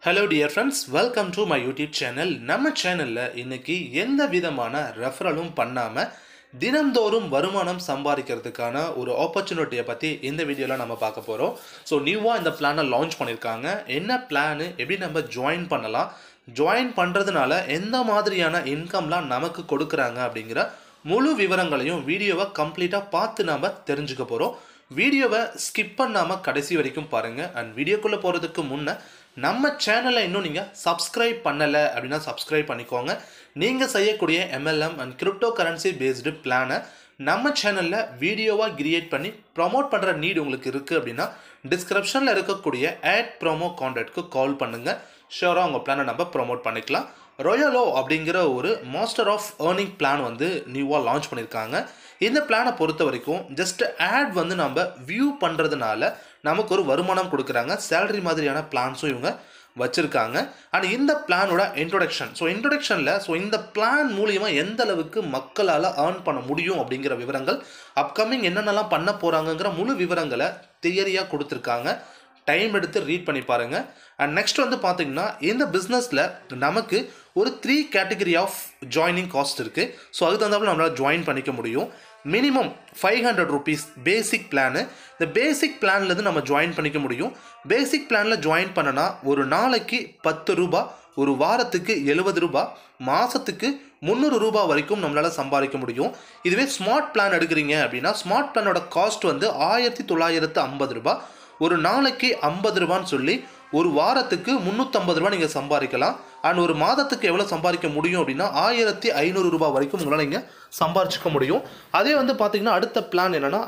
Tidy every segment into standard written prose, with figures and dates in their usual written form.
Hello dear friends, welcome to my YouTube channel. நம்ம சேனல்ல இன்னைக்கு எந்த விதமான ரெஃபரலும் பண்ணாம தினம்தோறும் வருமானம் சம்பாதிக்கிறதுக்கான ஒரு ஆப்பர்ச்சுனிட்டியை பத்தி இந்த வீடியோல நம்ம பார்க்க போறோம். ஸோ நியூவா இந்த பிளானை லான்ச் பண்ணிருக்காங்க. என்ன பிளான், எப்படி நம்ம ஜாயின் பண்ணலாம், ஜாயின் பண்றதுனால எந்த மாதிரியான இன்கம்லாம் நமக்கு கொடுக்குறாங்க அப்படிங்கிற முழு விவரங்களையும் வீடியோவை கம்ப்ளீட்டா பார்த்து நாம தெரிஞ்சுக்க போறோம். வீடியோவை ஸ்கிப் பண்ணாம கடைசி வரைக்கும் பாருங்க. அண்ட் வீடியோக்குள்ள போறதுக்கு முன்ன நம்ம சேனலை இன்னும் நீங்கள் சப்ஸ்கிரைப் பண்ணலை அப்படின்னா சப்ஸ்கிரைப் பண்ணிக்கோங்க. நீங்கள் செய்யக்கூடிய MLM and crypto currency based பிளானை நம்ம சேனலில் வீடியோவாக கிரியேட் பண்ணி ப்ரமோட் பண்ணுற நீட் உங்களுக்கு இருக்குது அப்படின்னா டிஸ்கிரிப்ஷனில் இருக்கக்கூடிய ஆட் ப்ரோமோ கான்டாக்ட்க்கு கால் பண்ணுங்கள். ஷியோராக உங்கள் பிளானை நம்ம ப்ரமோட் பண்ணிக்கலாம். ரொயாலோ அப்படிங்கிற ஒரு மாஸ்டர் ஆஃப் ஏர்னிங் பிளான் வந்து நியூவாக லான்ச் பண்ணியிருக்காங்க. இந்த பிளானை பொறுத்த வரைக்கும் ஜஸ்ட் ஆட் வந்து நம்ம வியூ பண்ணுறதுனால நமக்கு ஒரு வருமானம் கொடுக்குறாங்க. சேலரி மாதிரியான பிளான்ஸும் இவங்க வச்சுருக்காங்க. அண்ட் இந்த பிளானோட இன்ட்ரொடக்ஷனில் இந்த பிளான் மூலியமாக எந்த அளவுக்கு மக்களால் ஏர்ன் பண்ண முடியும் அப்படிங்கிற விவரங்கள், அப்கமிங் என்னென்னலாம் பண்ண போகிறாங்கங்கிற முழு விவரங்களை தியரியாக கொடுத்துருக்காங்க. டைம் எடுத்து ரீட் பண்ணி பாருங்கள். அண்ட் நெக்ஸ்ட் வந்து பார்த்திங்கன்னா இந்த பிஸ்னஸில் நமக்கு ஒரு 3 கேட்டகரி ஆஃப் ஜாயினிங் காஸ்ட் இருக்குது. ஸோ அதுக்கு தகுந்தாப்புல நம்மளால் ஜாயின் பண்ணிக்க முடியும். Minimum 500 rupees basic plan. இந்த பேசிக் பிளான்லேருந்து நம்ம ஜாயின் பண்ணிக்க முடியும். பேசிக் பிளானில் ஜாயின் பண்ணனா ஒரு நாளைக்கு 10 ரூபா, ஒரு வாரத்துக்கு 70 ரூபா, மாதத்துக்கு 300 ரூபா வரைக்கும் நம்மளால் சம்பாதிக்க முடியும். இதுவே ஸ்மார்ட் பிளான் எடுக்கிறீங்க அப்படின்னா ஸ்மார்ட் பிளானோட காஸ்ட் வந்து 1950 ரூபா, ஒரு நாளைக்கு 50 ரூபான்னு சொல்லி ஒரு வாரத்துக்கு 350 ரூபா நீங்கள் சம்பாதிக்கலாம். அண்ட் ஒரு மாதத்துக்கு எவ்வளோ சம்பாதிக்க முடியும் அப்படின்னா 1500 ரூபா வரைக்கும் உங்களால் நீங்கள் சம்பாதிச்சிக்க முடியும். அதே வந்து பார்த்தீங்கன்னா அடுத்த பிளான் என்னென்னா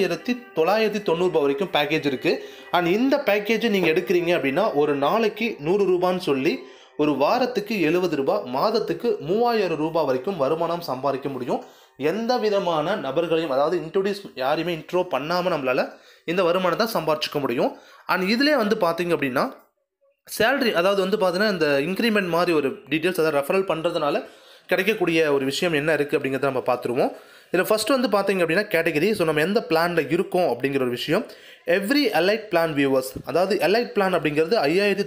5990 ரூபா வரைக்கும் பேக்கேஜ் இருக்குது. அண்ட் இந்த பேக்கேஜ் நீங்கள் எடுக்கிறீங்க அப்படின்னா ஒரு நாளைக்கு 100 ரூபான்னு சொல்லி ஒரு வாரத்துக்கு 70 ரூபா, மாதத்துக்கு 3000 ரூபா வரைக்கும் வருமானம் சம்பாதிக்க முடியும். எந்த விதமான நபர்களையும், அதாவது யாரையுமே இன்ட்ரோ பண்ணாமல் நம்மளால் இந்த வருமானத்தை சம்பாதிச்சிக்க முடியும். அண்ட் இதிலே வந்து பார்த்திங்க அப்படின்னா சேலரி, அதாவது வந்து பார்த்தீங்கன்னா இந்த இன்க்ரிமெண்ட் மாதிரி ஒரு டீட்டெயில்ஸ், அதாவது ரெஃபரல் பண்ணுறதுனால கிடைக்கக்கூடிய ஒரு விஷயம் என்ன இருக்குது அப்படிங்கிறத நம்ம பார்த்துருவோம். இதில் ஃபஸ்ட்டு வந்து பார்த்திங்க அப்படின்னா கேட்டகரி. ஸோ நம்ம எந்த பிளானில் இருக்கோம் அப்படிங்கிற ஒரு விஷயம். எவ்ரி அலைட் பிளான் வியூவர்ஸ், அதாவது அலைட் பிளான் அப்படிங்கிறது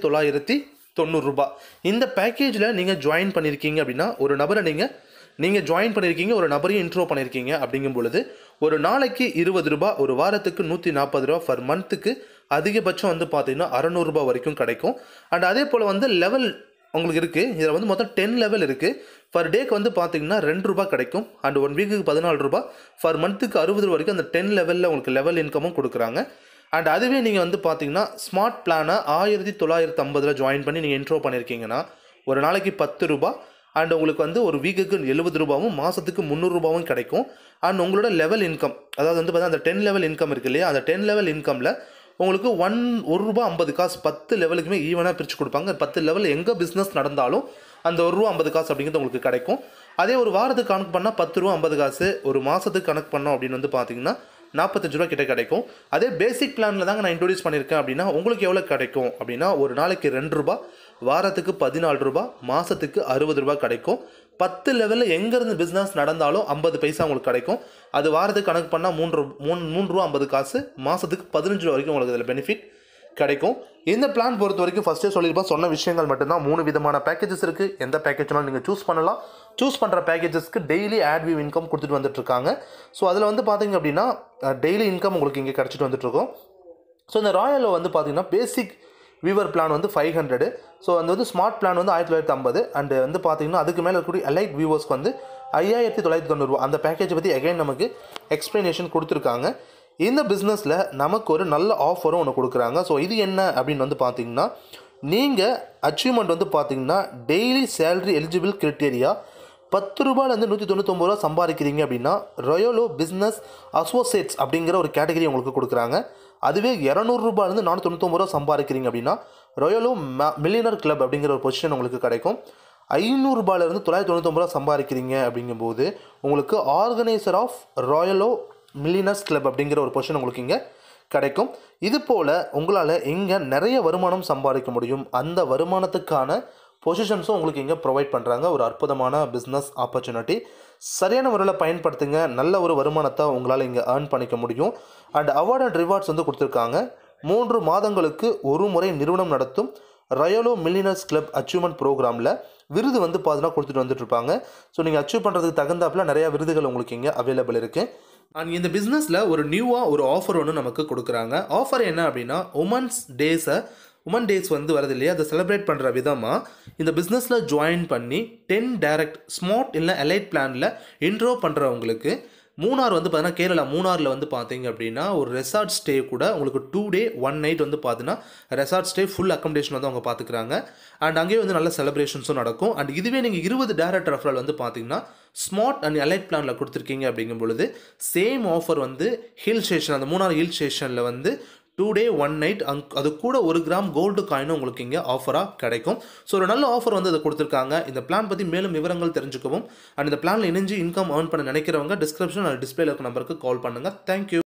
5990 ரூபா. இந்த பேக்கேஜில் நீங்கள் ஜாயின் பண்ணியிருக்கீங்க அப்படின்னா ஒரு நபரை நீங்கள் ஜாயின் பண்ணியிருக்கீங்க, ஒரு நபரையும் இன்ட்ரோ பண்ணியிருக்கீங்க அப்படிங்கும் பொழுது ஒரு நாளைக்கு 20 ரூபா, ஒரு வாரத்துக்கு 140 ரூபா, ஃபர் மந்த்துக்கு அதிகபட்சம் வந்து பார்த்தீங்கன்னா 600 ரூபா வரைக்கும் கிடைக்கும். அண்ட் அதே போல் வந்து லெவல் உங்களுக்கு இருக்குது. இதில் வந்து மொத்தம் 10 லெவல் இருக்குது. ஃபர் டேக்கு வந்து பார்த்தீங்கன்னா 2 ரூபா கிடைக்கும். அண்ட் 1 வீக்குக்கு 14 ரூபா, ஃபர் மந்த்துக்கு 60 ரூபா வரைக்கும் அந்த 10 லெவலில் உங்களுக்கு லெவல் இன்கமும் கொடுக்குறாங்க. அண்ட் அதுவே நீங்கள் வந்து பார்த்தீங்கன்னா ஸ்மார்ட் பிளானை 1950 ஜாயின் பண்ணி நீங்கள் இன்ட்ரோ பண்ணியிருக்கீங்கன்னா ஒரு நாளைக்கு 10 ரூபா, அண்ட் உங்களுக்கு வந்து ஒரு வீக்குக்கு 70 ரூபாவும், மாதத்துக்கு 300 ரூபாவும் கிடைக்கும். அண்ட் உங்களோட லெவல் இன்கம், அதாவது வந்து பார்த்தீங்கன்னா அந்த 10 லெவல் இன்கம் இருக்குது இல்லையா, அந்த 10 லெவல் இன்கமில் உங்களுக்கு 1 ரூபா 50 காசு 10 லெவலுக்குமே ஈவனாக பிரித்து கொடுப்பாங்க. 10 லெவல் எங்கே பிஸ்னஸ் நடந்தாலும் அந்த 1 ரூபா 50 காசு அப்படிங்கிறது உங்களுக்கு கிடைக்கும். அதே ஒரு வாரத்துக்கு கணக்கு பண்ணால் 10 ரூபா 50 காசு, ஒரு மாதத்துக்கு கணக்கு பண்ணோம் அப்படின்னு வந்து பார்த்தீங்கன்னா 45 ரூபா கிட்ட கிடைக்கும். அதே பேசிக் பிளானில் தாங்க நான் இன்ட்ரோடியூஸ் பண்ணியிருக்கேன் அப்படின்னா உங்களுக்கு எவ்வளோ கிடைக்கும் அப்படின்னா ஒரு நாளைக்கு 2 ரூபா, வாரத்துக்கு 14 ரூபா, மாதத்துக்கு 60 ரூபா கிடைக்கும். 10 லெவலில் எங்கேருந்து பிஸ்னஸ் நடந்தாலும் 50 பைசா உங்களுக்கு கிடைக்கும். அது வாரத்துக்கு கணக்கு பண்ணால் 3 ரூபா 50 காசு, மாதத்துக்கு 15 ரூபா வரைக்கும் உங்களுக்கு இதில் பெனிஃபிட் கிடைக்கும். இந்த பிளான் பொறுத்த வரைக்கும் ஃபஸ்ட்டே சொல்லியிருப்போம், சொன்ன விஷயங்கள் மட்டும்தான். 3 விதமான பேக்கேஜஸ் இருக்குது. எந்த பேக்கேஜ்னாலும் நீங்கள் சூஸ் பண்ணலாம். சூஸ் பண்ணுற பேக்கேஜஸ்க்கு டெய்லி ஆட் வியூ இன்கம் கொடுத்துட்டு வந்துட்டுருக்காங்க. ஸோ அதில் வந்து பார்த்திங்க அப்படின்னா டெய்லி இன்கம் உங்களுக்கு இங்கே கிடச்சிட்டு வந்துட்டுருக்கோம். ஸோ இந்த ராயலோ வந்து பார்த்திங்கன்னா பேசிக் வியூவர் பிளான் வந்து 500. ஸோ அந்த வந்து ஸ்மார்ட் பிளான் வந்து 1950. அண்டு வந்து பார்த்திங்கன்னா அதுக்கு மேலே இருக்கக்கூடிய அலைட் வியூவர்ஸ்க்கு வந்து 5990 ரூபா. அந்த பேக்கேஜை பற்றி அகைன் நமக்கு எக்ஸ்ப்ளனேஷன் கொடுத்துருக்காங்க. இந்த பிஸ்னஸில் நமக்கு ஒரு நல்ல ஆஃபரும் ஒன்று கொடுக்குறாங்க. ஸோ இது என்ன அப்படின்னு வந்து பார்த்திங்கன்னா நீங்கள் அச்சீவ்மெண்ட் வந்து பார்த்திங்கன்னா டெய்லி சேலரி எலிஜிபிள் கிரிட்டேரியா 10 ரூபாயிலேருந்து 199 ரூபா சம்பாதிக்கிறீங்க அப்படின்னா ரொயாலோ பிஸ்னஸ் அசோசியேட்ஸ் அப்படிங்கிற ஒரு கேட்டகரி உங்களுக்கு கொடுக்குறாங்க. அதுவே 200 ரூபாயிலேருந்து 499 ரூபா சம்பாதிக்கிறீங்க அப்படின்னா ரொயாலோ மில்லியனர் கிளப் அப்படிங்கிற ஒரு பொசிஷன் உங்களுக்கு கிடைக்கும். 500 ரூபாயிலேருந்து 999 ரூபா சம்பாதிக்கிறீங்க அப்படிங்கும்போது உங்களுக்கு ஆர்கனைசர் ஆஃப் ராயலோ மில்லியனர்ஸ் கிளப் அப்படிங்கிற ஒரு பொசிஷன் உங்களுக்கு இங்கே கிடைக்கும். இது போல் உங்களால் இங்கே நிறைய வருமானம் சம்பாதிக்க முடியும். அந்த வருமானத்துக்கான பொசிஷன்ஸும் உங்களுக்கு இங்கே ப்ரொவைட் பண்ணுறாங்க. ஒரு அற்புதமான பிஸ்னஸ் ஆப்பர்ச்சுனிட்டி. சரியான முறையில் பயன்படுத்துங்க. நல்ல ஒரு வருமானத்தை உங்களால் இங்கே ஏர்ன் பண்ணிக்க முடியும். அண்ட் அவார்ட் அண்ட் ரிவார்ட்ஸ் வந்து கொடுத்துருக்காங்க. 3 மாதங்களுக்கு ஒரு முறை நிறுவனம் நடத்தும் ரயாலோ மில்லியனர்ஸ் கிளப் அச்சீவ்மெண்ட் ப்ரோக்ராமில் விருது வந்து பார்த்தீங்கன்னா கொடுத்துட்டு வந்துட்டு இருப்பாங்க. ஸோ நீங்கள் அச்சீவ் பண்ணுறதுக்கு தகுந்தாப்பில் நிறையா விருதுகள் உங்களுக்கு இங்கே அவைலபிள் இருக்குது. அண்ட் இந்த பிஸ்னஸில் ஒரு நியூவாக ஒரு ஆஃபர் ஒன்று நமக்கு கொடுக்குறாங்க. ஆஃபர் என்ன அப்படின்னா உமன் டேஸ் வந்து வரது இல்லையா, அதை செலிப்ரேட் பண்ணுற விதமாக இந்த பிஸ்னஸில் ஜாயின் பண்ணி 10 டைரக்ட் ஸ்மார்ட் இல்லை எலைட் பிளானில் இன்ட்ரோ பண்ணுறவங்களுக்கு மூணார் வந்து பார்த்தீங்கன்னா கேரளா மூணாரில் வந்து பார்த்தீங்க அப்படின்னா ஒரு ரெசார்ட் ஸ்டே கூட உங்களுக்கு 2 டே 1 நைட் வந்து பார்த்தீங்கன்னா ரெசார்ட் ஸ்டே ஃபுல் அக்கமடேஷன் வந்து அவங்க பார்த்துக்கிறாங்க. அண்ட் அங்கேயே வந்து நல்ல செலிப்ரேஷன்ஸும் நடக்கும். அண்ட் இதுவே நீங்கள் 20 டைரக்ட் ரெஃபரல் வந்து பார்த்தீங்கன்னா ஸ்மார்ட் அண்ட் எலைட் பிளானில் கொடுத்துருக்கீங்க அப்படிங்கும் பொழுது சேம் ஆஃபர் வந்து ஹில் ஸ்டேஷன், அந்த மூணார் ஹில் ஸ்டேஷனில் வந்து 2 டே 1 நைட் அது கூட 1 கிராம் கோல்டு காயினும் உங்களுக்கு இங்கே ஆஃபராக கிடைக்கும். ஸோ ஒரு நல்ல ஆஃபர் வந்து அதை கொடுத்துருக்காங்க. இந்த பிளான் பற்றி மேலும் விவரங்கள் தெரிஞ்சுக்கவும் அண்ட் இந்த பிளானில் இணைஞ்சு இன்கம் ஏர்ன் பண்ண நினைக்கிறவங்க டிஸ்கிரிப்ஷன் டிஸ்பிளேல இருக்க நம்பருக்கு கால் பண்ணுங்கள். தேங்க்யூ.